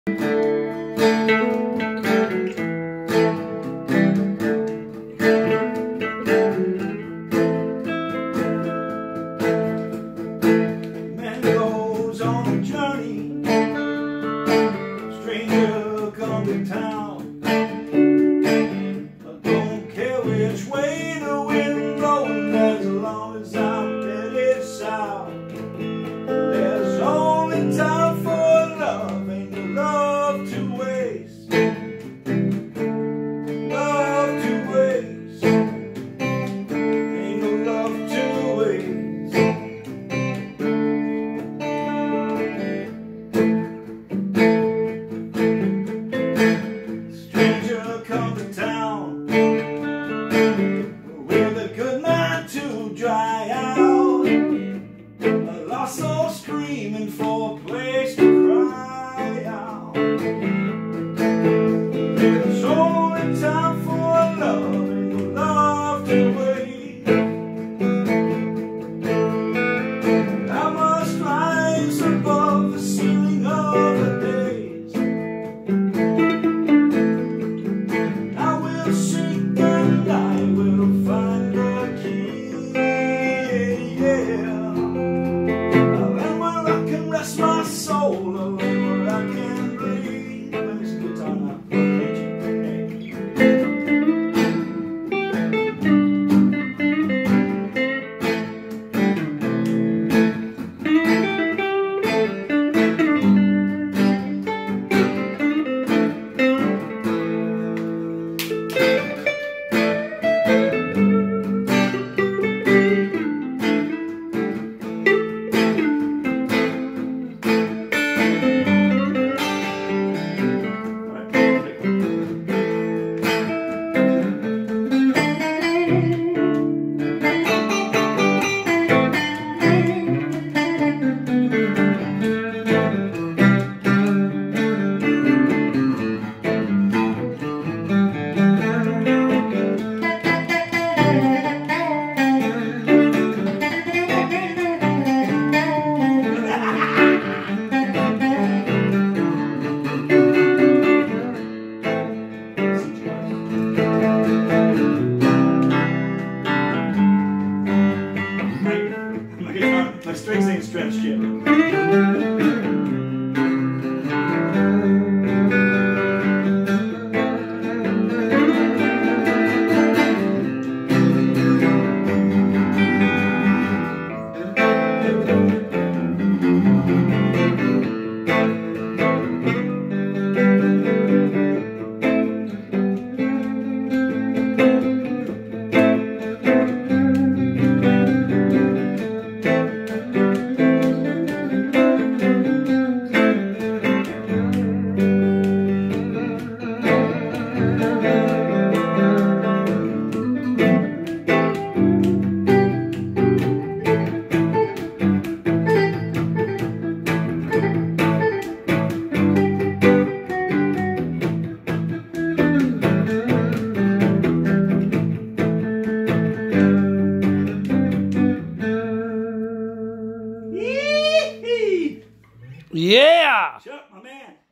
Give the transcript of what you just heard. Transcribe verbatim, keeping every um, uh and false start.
Man goes on a journey, stranger come to town. I don't care which way the wind blows, as long as I'm headed south. There's only time for love, ain't no love to waste. Love to waste. Ain't no love to waste. Stranger come to town with a good mind to dry out. A lost soul screaming for a place to cry out. There's only time for love, ain't no love to wait. I must rise above the ceiling of the days. I will seek and I will find the key, yeah. Rest my soul alone where I can breathe. Let me see guitar now. My strings ain't stretched yet. Yeah! Shut up, my man.